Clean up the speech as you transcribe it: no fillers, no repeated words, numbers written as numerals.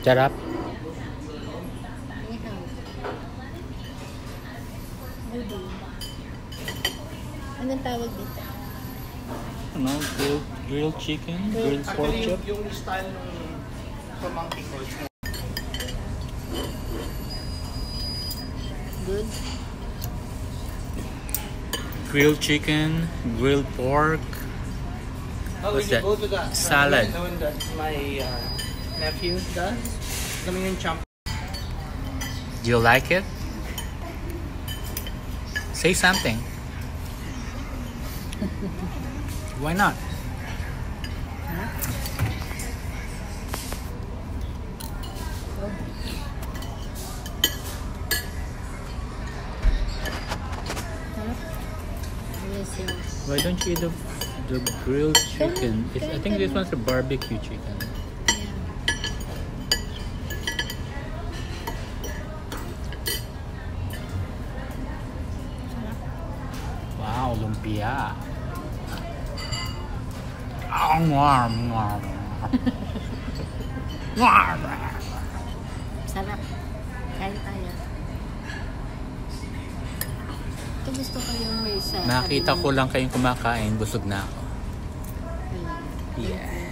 Sarap. Anong tawag dito? Ano? Grilled chicken? Grilled pork chop? Yung style ng pamangkin ko. Good. Grilled chicken, grilled pork. Oh, What's when that? you go to that Salad. The one that my nephew does. Kami yung champ. Do you like it? Say something. Why not? Why don't you eat the grilled chicken? I think this one's a barbecue chicken. Wow, lumpia. Sarap. Kain tayo. Ito gusto ko yung may sa... Nakita ko lang kayong kumakain, busog na ako. Yeah.